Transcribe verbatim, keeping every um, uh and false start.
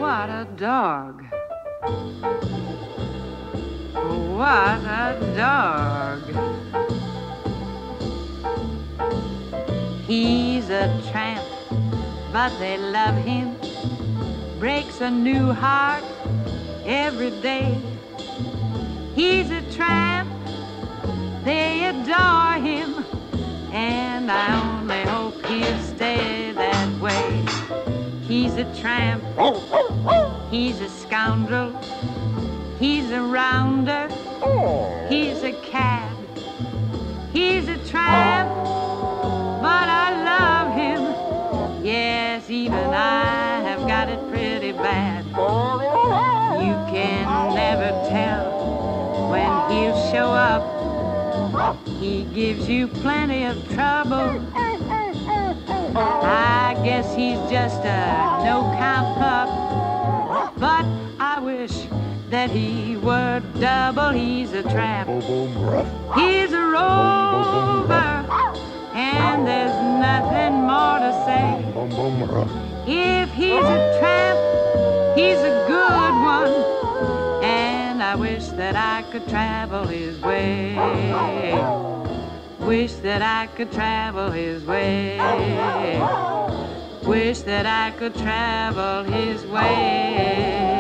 what a dog. What a dog. He's a tramp, but they love him. Breaks a new heart every day. He's a tramp, they adore him, and I only hope he'll stay that way. He's a tramp, he's a scoundrel, he's a rounder, he's a cad. He's a tramp, but I love him. Yes, even I have got it pretty bad. You can never tell when he'll show up. He gives you plenty of trouble. I guess he's just a no-count pup, but I wish that he were double. He's a tramp, he's a rover, and there's nothing more to say. If he's a tramp, he's a good one, and I wish that I could travel his way. Wish that I could travel his way. Wish that I could travel his way.